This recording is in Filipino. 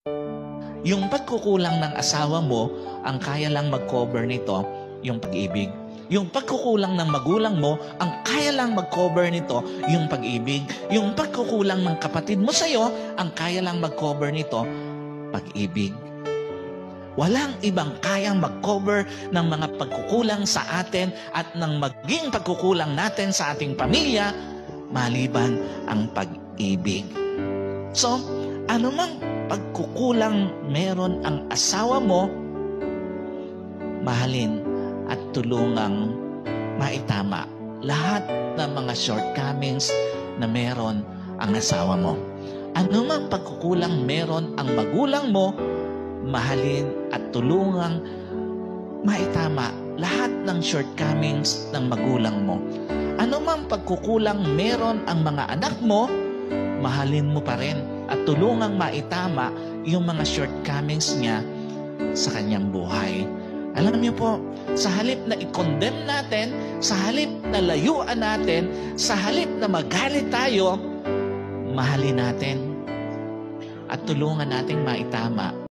Yung pagkukulang ng asawa mo, ang kaya lang mag-cover nito, yung pag-ibig. Yung pagkukulang ng magulang mo, ang kaya lang mag-cover nito, yung pag-ibig. Yung pagkukulang ng kapatid mo sa'yo, ang kaya lang mag-cover nito, pag-ibig. Walang ibang kayang mag-cover ng mga pagkukulang sa atin at ng maging pagkukulang natin sa ating pamilya, maliban ang pag-ibig. So, anumang pagkukulang meron ang asawa mo, mahalin at tulungang maitama lahat ng mga shortcomings na meron ang asawa mo. Anumang pagkukulang meron ang magulang mo, mahalin at tulungang maitama lahat ng shortcomings ng magulang mo. Anumang pagkukulang meron ang mga anak mo, mahalin mo pa rin at tulungang maitama yung mga shortcomings niya sa kanyang buhay. Alam niyo po, sa halip na i-condemn natin, sa halip na layuan natin, sa halip na magalit tayo, mahalin natin at tulungan nating maitama